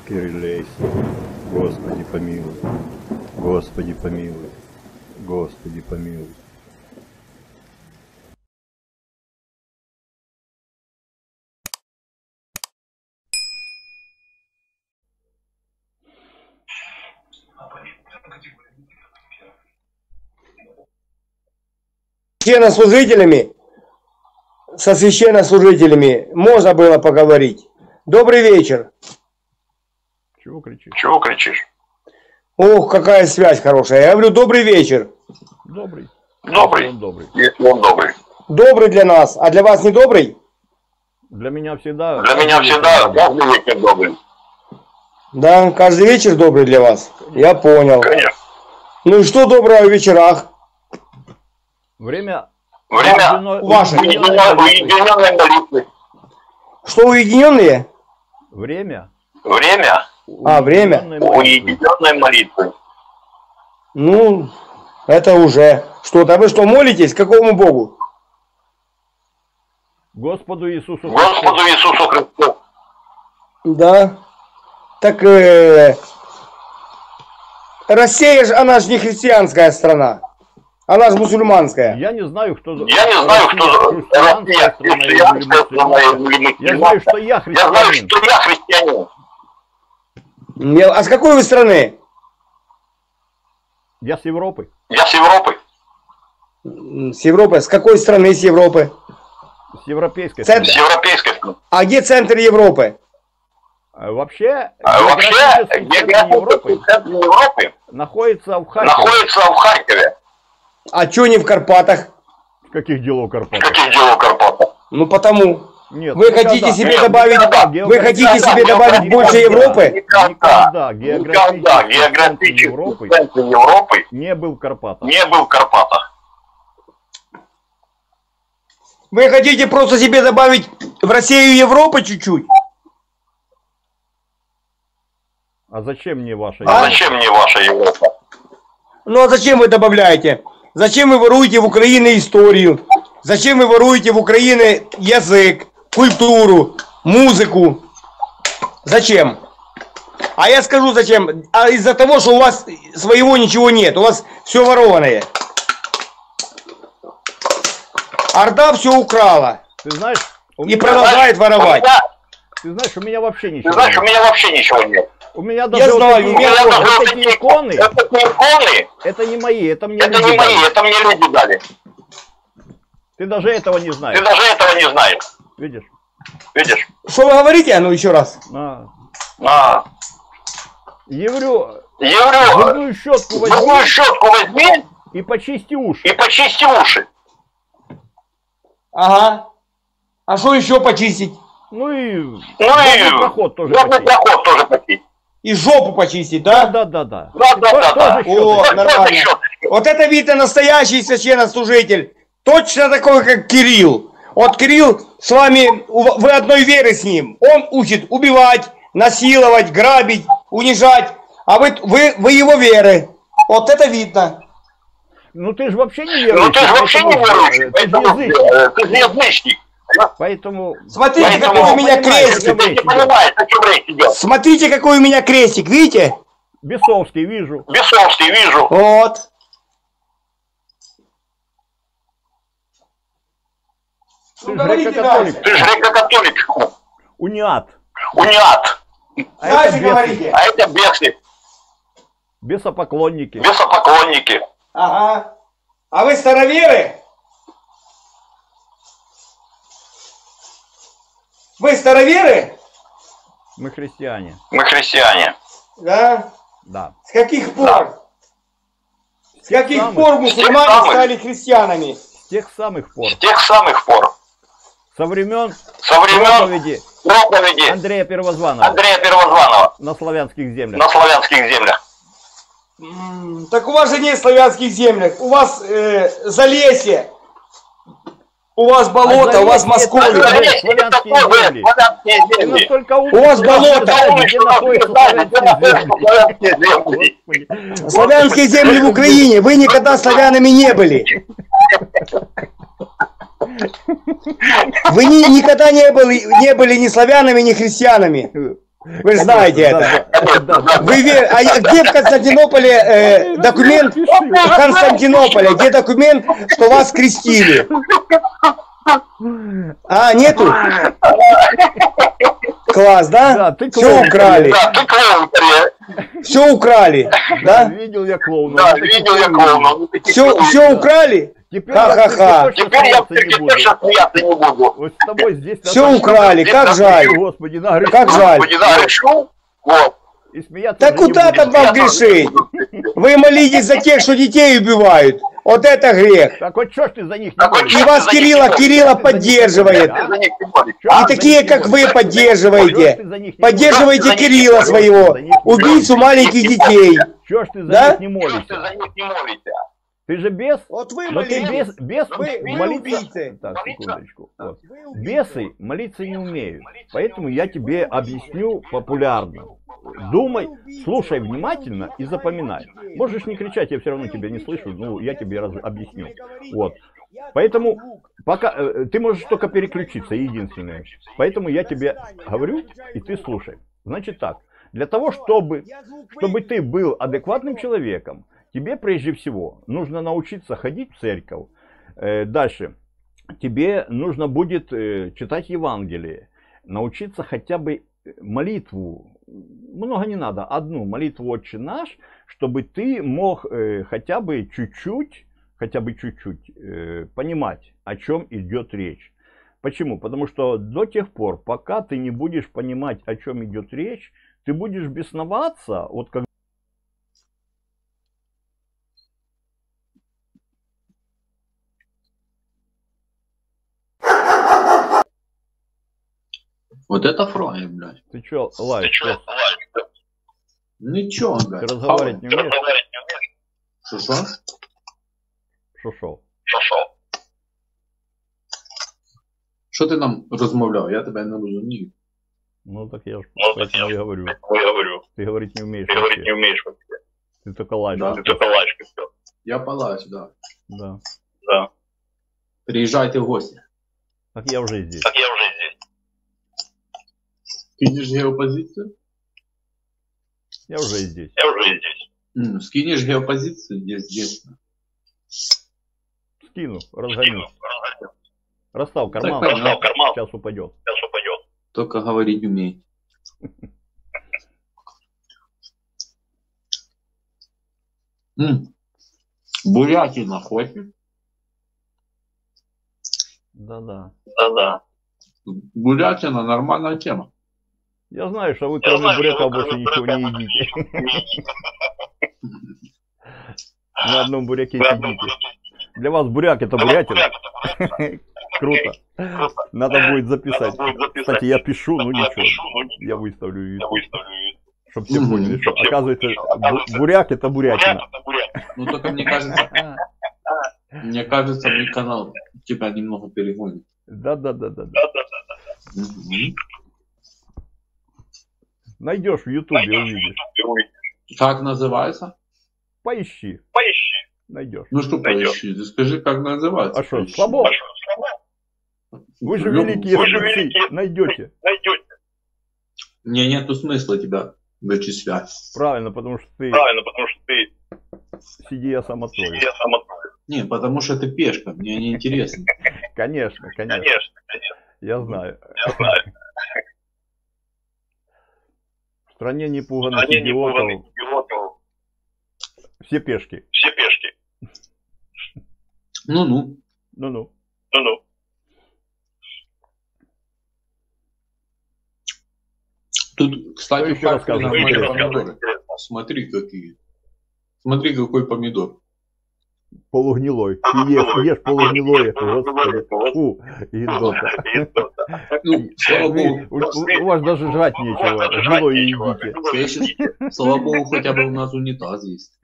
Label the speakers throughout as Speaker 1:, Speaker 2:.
Speaker 1: Кириллейс, Господи помилуй, Господи помилуй, Господи помилуй.
Speaker 2: Со священнослужителями можно было поговорить. Добрый вечер.
Speaker 1: Чего кричишь?
Speaker 3: Чего кричишь?
Speaker 2: Ох, какая связь хорошая. Я говорю, добрый вечер.
Speaker 1: Добрый.
Speaker 3: Добрый.
Speaker 1: Он добрый.
Speaker 3: Если он добрый.
Speaker 2: Добрый для нас, а для вас не добрый?
Speaker 1: Для меня всегда.
Speaker 3: Для меня всегда каждый вечер добрый.
Speaker 2: Да, каждый вечер добрый для вас. Я понял.
Speaker 3: Конечно.
Speaker 2: Ну и что доброго в вечерах?
Speaker 1: Время
Speaker 2: ваше.
Speaker 3: Уединенной молитвы.
Speaker 2: Что, уединенные?
Speaker 1: Время.
Speaker 3: Время.
Speaker 2: Время?
Speaker 3: Уединенной молитвы.
Speaker 2: Ну, это уже что-то. А вы что, молитесь? Какому Богу?
Speaker 1: Господу Иисусу Христу.
Speaker 3: Господу Иисусу Христу.
Speaker 2: Да. Так Россия же, она же не христианская страна. Она же мусульманская.
Speaker 1: Я не знаю, кто...
Speaker 3: Я не знаю, кто Россия, христианская страна или
Speaker 1: Я знаю, что я христианин.
Speaker 3: Я знаю, что я христианин.
Speaker 2: А с какой вы страны?
Speaker 1: Я с Европы.
Speaker 3: Я с Европы.
Speaker 2: С Европы? С какой страны с Европы?
Speaker 1: С европейской
Speaker 2: страны.
Speaker 3: С европейской страны.
Speaker 2: А где центр Европы?
Speaker 1: Вообще,
Speaker 3: географический центр Европы
Speaker 1: находится в
Speaker 3: Харькове.
Speaker 2: А чё не в Карпатах?
Speaker 1: Каких делов Карпатах?
Speaker 3: Каких делов Карпатах?
Speaker 2: Ну потому.
Speaker 1: Нет,
Speaker 2: вы хотите себе добавить, больше Европы?
Speaker 3: Никогда географический центр Европы
Speaker 1: не был в Карпатах.
Speaker 2: Вы хотите просто себе добавить в Россию Европы чуть-чуть?
Speaker 1: А зачем мне ваша Европа?
Speaker 3: Зачем мне ваша Европа?
Speaker 2: Ну а зачем вы добавляете? Зачем вы воруете в Украине историю? Зачем вы воруете в Украине язык, культуру, музыку? Зачем? А я скажу зачем. А из-за того, что у вас своего ничего нет. У вас все ворованное. Орда все украла.
Speaker 1: Ты знаешь,
Speaker 2: и продолжает воровать.
Speaker 1: Ты знаешь, у меня вообще ничего
Speaker 3: нет.
Speaker 1: У меня даже эти иконы, это не мои, это мне
Speaker 3: люди дали.
Speaker 1: Ты даже этого не знаешь. Видишь?
Speaker 2: Что вы говорите? А ну еще раз.
Speaker 1: Еврю, зубную щетку возьми и почисти уши.
Speaker 2: Ага. А что еще почистить?
Speaker 1: Ну и проход тоже почистить.
Speaker 2: И жопу почистить, да?
Speaker 1: Да.
Speaker 3: Да.
Speaker 2: О, нормально. Вот это видно настоящий священнослужитель. Точно такой, как Кирилл. Вот Кирилл с вами, вы одной веры с ним. Он учит убивать, насиловать, грабить, унижать. А вы его веры. Вот это видно.
Speaker 1: Ну ты же вообще не верующий.
Speaker 3: Ты же язычник.
Speaker 1: Поэтому...
Speaker 2: Смотрите, какой у меня крестик. Смотрите, какой у меня крестик. Видите?
Speaker 1: Бесовский вижу.
Speaker 2: Вот.
Speaker 1: Ты же греко-католик. Униат.
Speaker 2: А это
Speaker 3: бесы.
Speaker 1: Бесопоклонники.
Speaker 2: Ага. А вы староверы? Вы староверы?
Speaker 1: Мы христиане.
Speaker 2: Да?
Speaker 1: Да.
Speaker 2: С каких пор? С каких пор мусульмане стали христианами?
Speaker 1: С тех самых пор.
Speaker 3: Со
Speaker 1: времен
Speaker 3: проповеди
Speaker 1: Андрея Первозванного. На славянских землях.
Speaker 2: Так у вас же нет славянских землях. У вас Залесье. У вас болото, у вас Московия.
Speaker 1: У
Speaker 2: вас болото. Славянские земли в Украине. Вы никогда славянами не были. Вы никогда не были ни славянами, ни христианами. Вы же знаете это. А где в Константинополе документ Константинополя? Где документ, что вас крестили? А, нету? Класс, да? Все украли. Все украли, да?
Speaker 1: Видел я клоуна.
Speaker 3: Да, видел я клоуна.
Speaker 2: Все украли? Ха-ха-ха.
Speaker 3: Теперь я сейчас смеяться не буду.
Speaker 1: Вот с тобой здесь...
Speaker 2: Все украли, как жаль.
Speaker 1: Господи, нагрешил.
Speaker 2: Как жаль.
Speaker 3: Вот.
Speaker 1: И смеяться
Speaker 2: Да
Speaker 1: уже не
Speaker 2: куда
Speaker 1: буду.
Speaker 2: там вам грешить? Вы молитесь за тех, что детей убивают. Вот это грех.
Speaker 1: Так вот что ж ты за них не молишься?
Speaker 2: И вас Кирилла поддерживает. И такие, как вы, поддерживаете. Поддерживайте Кирилла своего, убийцу маленьких детей.
Speaker 1: Чё ж ты за
Speaker 2: Да?
Speaker 1: них не молишься? Ты же бес?
Speaker 2: Вот вы
Speaker 1: Но ты
Speaker 2: молитесь.
Speaker 1: бес
Speaker 2: Вы
Speaker 1: молиться...
Speaker 2: убийцы.
Speaker 1: Так, секундочку. Вот. Бесы молиться не умеют. Поэтому я тебе объясню популярно. Думай, слушай внимательно и запоминай. Можешь не кричать, я все равно тебя не слышу, ну я тебе объясню. Вот. Поэтому пока ты можешь только переключиться, единственное. Поэтому я тебе говорю, и ты слушай. Значит так, для того, чтобы ты был адекватным человеком, тебе прежде всего нужно научиться ходить в церковь. Дальше. Тебе нужно будет читать Евангелие. Научиться хотя бы молитву. Много не надо. Одну молитву «Отче наш», чтобы ты мог хотя бы чуть-чуть понимать, о чем идет речь. Почему? Потому что до тех пор, пока ты не будешь понимать, о чем идет речь, ты будешь бесноваться, вот как
Speaker 4: Вот это фрай, блядь.
Speaker 1: ты что, лаешь?
Speaker 4: Ничего,
Speaker 1: Ты
Speaker 4: блядь.
Speaker 1: разговаривать не умеешь?
Speaker 4: Что?
Speaker 1: Шо-шо.
Speaker 4: Що ти нам розмовляв? Я тебе не розумію.
Speaker 1: Ну так я же поэтому и говорю. Ты говорить не умеешь.
Speaker 3: вообще.
Speaker 1: Ты только лаешь.
Speaker 4: Да.
Speaker 3: Ты только лаешь.
Speaker 4: Я палач, да.
Speaker 1: Да.
Speaker 3: Да.
Speaker 4: Приїжджайте в гості.
Speaker 1: Так я уже здесь.
Speaker 3: Так я уже здесь.
Speaker 4: Скинеш геопозицію?
Speaker 1: Я уже здесь.
Speaker 3: Я уже здесь.
Speaker 4: Скинеш геопозицію, є здесь.
Speaker 1: Скину, разгоню. Расстав карман,
Speaker 4: Так, понятно.
Speaker 1: сейчас упадет.
Speaker 3: Сейчас упадет.
Speaker 4: Только говорить умеет. Бурятина хочешь?
Speaker 1: Да-да.
Speaker 3: Да.
Speaker 4: Бурятина нормальная тема.
Speaker 1: Я знаю, что вы кроме буряков больше ничего не едите. На одном буряке сидите. Для вас буряк это бурятина. Круто. Надо будет записать. Кстати, я пишу, ну ничего. Я выставлю видео. Чтобы все поняли, что оказывается буряк это бурятина.
Speaker 4: Ну только мне кажется, мой канал тебя немного перегонит.
Speaker 1: Да. Найдешь в ютубе, увидишь.
Speaker 4: Как называется?
Speaker 1: Поищи. Найдешь.
Speaker 4: Ну что поищи? Ты скажи, как называется.
Speaker 1: А что,
Speaker 4: Поищи.
Speaker 1: слабо? Вы же великие спецы. Найдете.
Speaker 4: Мне нету смысла тебя вычислять.
Speaker 1: Правильно, потому что ты сиди, я сам открою.
Speaker 4: Не, потому что ты пешка, мне не интересно.
Speaker 1: Конечно. Я знаю. В стране непуганных идиотов все пешки.
Speaker 4: Ну-ну.
Speaker 1: Ну-ну.
Speaker 4: Тут, кстати,
Speaker 1: Еще расскажи,
Speaker 4: нормальные
Speaker 1: интересно.
Speaker 4: помидоры. Смотри, какие. Смотри, какой помидор.
Speaker 1: Полугнилой. Ты ешь полугнилое. Господи. Фу, Гидота.
Speaker 4: Ну, слава богу.
Speaker 1: У вас даже жрать нечего. Гнилое едите.
Speaker 4: Слава богу, хотя бы у нас унитаз есть.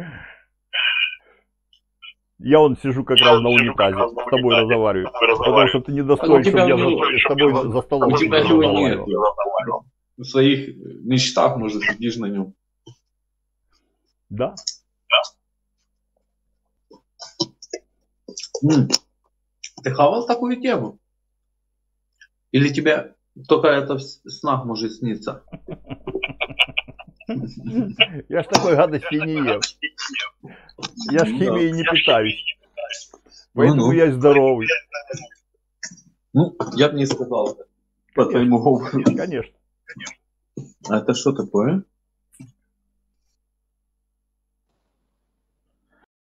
Speaker 1: Я вон сижу как раз на унитазе, с тобой разговариваю. Потому что ты недостоин, чтобы я с тобой за столом
Speaker 4: У тебя его нет.
Speaker 1: разговаривал.
Speaker 4: В своих мечтах, может, сидишь на нем.
Speaker 1: Да?
Speaker 4: Ты хавал такую тему? Или тебе только это в снах может сниться?
Speaker 1: Я ж такой гадости не ем. Я ж химией не питаюсь. Поэтому я здоровый.
Speaker 4: Ну, я бы не сказал это. По твоему опыту.
Speaker 1: Конечно.
Speaker 4: А это что такое?